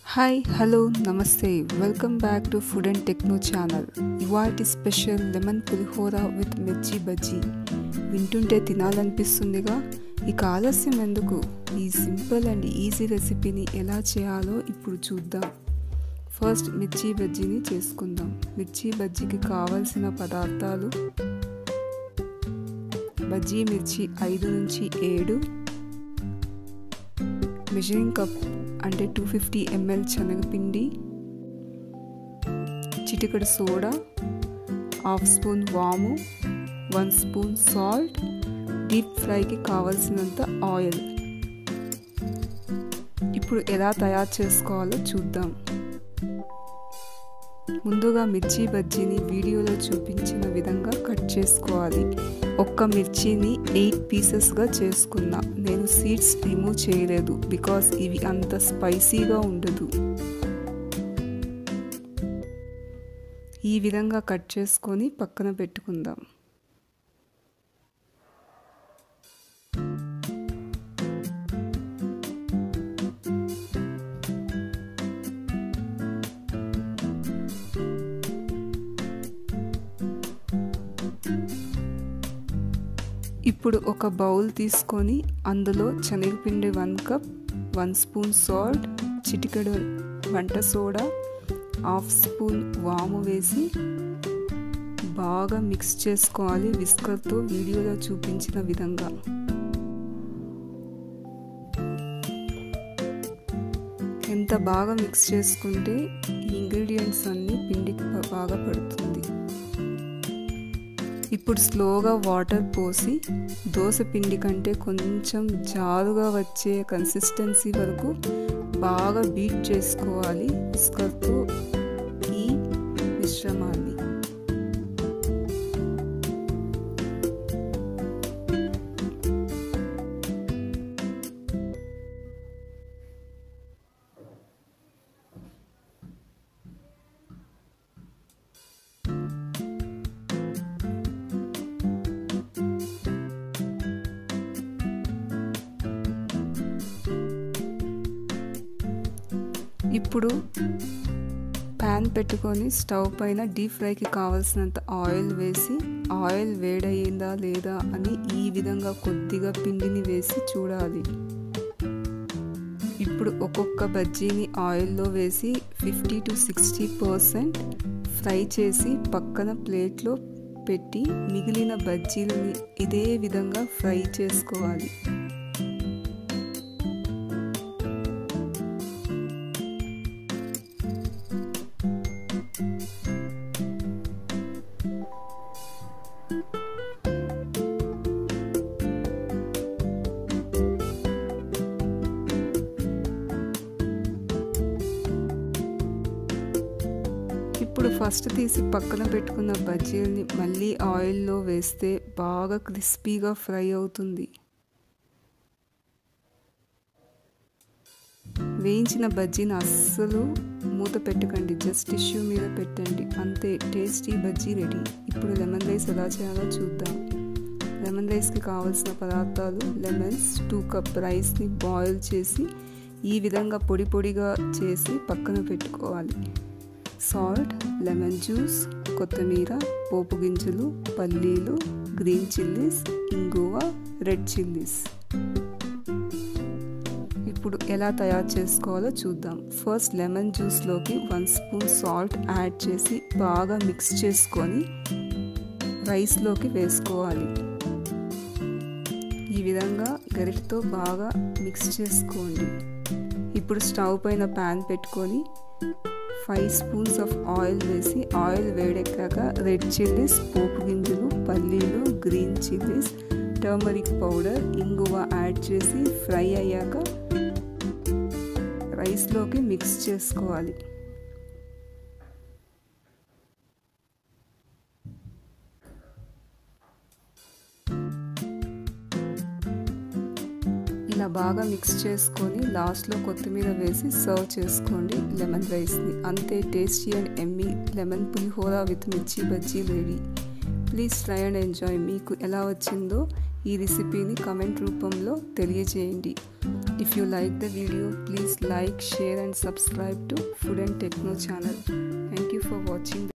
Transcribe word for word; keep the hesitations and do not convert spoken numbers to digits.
Hi hello నమస్తే welcome back to food and techno channel. ఇవాటి special lemon pulihora with mirchi bajji. వింటుంటే తినాలనిపిస్తుందిగా. ఇక ఆలస్యం ఎందుకు, ఈ సింపుల్ అండ్ ఈజీ రెసిపీని ఎలా చేయాలో ఇప్పుడు చూద్దాం. ఫస్ట్ మిర్చి బజ్జీని చేసుకుందాం. మిర్చి బజ్జీకి కావాల్సిన పదార్థాలు: బజ్జీ మిర్చి ఐదు నుంచి ఏడు, మెజరింగ్ కప్ అంటే టూ ఫిఫ్టీ ఎంఎల్ శనగపిండి, చిటికెడు సోడా, హాఫ్ స్పూన్ వాము, వన్ స్పూన్ సాల్ట్, డీప్ ఫ్రైకి కావలసినంత ఆయిల్. ఇప్పుడు ఎలా తయారు చేసుకోవాలో చూద్దాం. ముందుగా మిర్చి బజ్జీని వీడియోలో చూపించిన విధంగా కట్ చేసుకోవాలి. ఒక్క మిర్చిని ఎయిట్ పీసెస్గా చేసుకున్నా. నేను సీడ్స్ రిమూవ్ చేయలేదు బికాస్ ఇవి అంత స్పైసీగా ఉండదు. ఈ విధంగా కట్ చేసుకొని పక్కన పెట్టుకుందాం. ఇప్పుడు ఒక బౌల్ తీసుకొని అందులో శనగపిండి one cup, one spoon salt, చిటికెడు వంట సోడా, హాఫ్ స్పూన్ వాము వేసి బాగా మిక్స్ చేసుకోవాలి విస్కర్తో వీడియోలో చూపించిన విధంగా. ఎంత బాగా మిక్స్ చేసుకుంటే ఈ ఇంగ్రీడియంట్స్ అన్నీ పిండికి బాగా పడుతుంది. ఇప్పుడు స్లోగా వాటర్ పోసి దోశ పిండి కంటే కొంచెం జారుగా వచ్చే కన్సిస్టెన్సీ వరకు బాగా బీట్ చేసుకోవాలి విస్కర్తో ఈ మిశ్రమాన్ని. ఇప్పుడు ప్యాన్ పెట్టుకొని స్టవ్ పైన డీప్ ఫ్రైకి కావాల్సినంత ఆయిల్ వేసి, ఆయిల్ వేడయిందా లేదా అని ఈ విధంగా కొద్దిగా పిండిని వేసి చూడాలి. ఇప్పుడు ఒక్కొక్క బజ్జీని ఆయిల్లో వేసి fifty to sixty percent fry చేసి పక్కన ప్లేట్లో పెట్టి మిగిలిన బజ్జీలని ఇదే విధంగా ఫ్రై చేసుకోవాలి. ఇప్పుడు ఫస్ట్ తీసి పక్కన పెట్టుకున్న బజ్జీలని మళ్ళీ ఆయిల్లో వేస్తే బాగా క్రిస్పీగా ఫ్రై అవుతుంది. వేయించిన బజ్జీని అస్సలు మూత పెట్టకండి, జస్ట్ టిష్యూ మీద పెట్టండి, అంతే. Tasty bajji ready. ఇప్పుడు లెమన్ రైస్ ఎలా చేయాలో చూద్దాం. లెమన్ రైస్కి కావాల్సిన పదార్థాలు: లెమన్స్ టూ కప్ రైస్ని బాయిల్ చేసి ఈ విధంగా పొడి పొడిగా చేసి పక్కన పెట్టుకోవాలి. సాల్ట్, లెమన్ జ్యూస్, కొత్తిమీర, పోపు గింజలు, పల్లీలు, గ్రీన్ చిల్లీస్, ఇంగువ, రెడ్ చిల్లీస్. ఇప్పుడు ఎలా తయారు చేసుకోవాలో చూద్దాం. ఫస్ట్ లెమన్ జ్యూస్లోకి వన్ స్పూన్ సాల్ట్ యాడ్ చేసి బాగా మిక్స్ చేసుకొని రైస్లోకి వేసుకోవాలి. ఈ విధంగా గరిటెతో బాగా మిక్స్ చేసుకోండి. ఇప్పుడు స్టవ్ పైన ప్యాన్ పెట్టుకొని ఫైవ్ స్పూన్స్ ఆఫ్ ఆయిల్ వేసి ఆయిల్ వేడెక్కాక రెడ్ చిల్లీస్, పోపు గింజలు, పల్లీలు, గ్రీన్ చిల్లీస్, టర్మరిక్ పౌడర్, ఇంగువ యాడ్ చేసి ఫ్రై అయ్యాక రైస్లోకి మిక్స్ చేసుకోవాలి. ఇలా బాగా మిక్స్ చేసుకొని లాస్ట్లో కొత్తిమీర వేసి సర్వ్ చేసుకోండి లెమన్ రైస్ని. అంతే, tasty and yummy lemon pulihora with mirchi bajji ready. Please try and enjoy. మీకు ఎలా వచ్చిందో ఈ రెసిపీని కామెంట్ రూపంలో తెలియజేయండి. If you like the video, please like, share and subscribe to Food and Techno channel. Thank you for watching.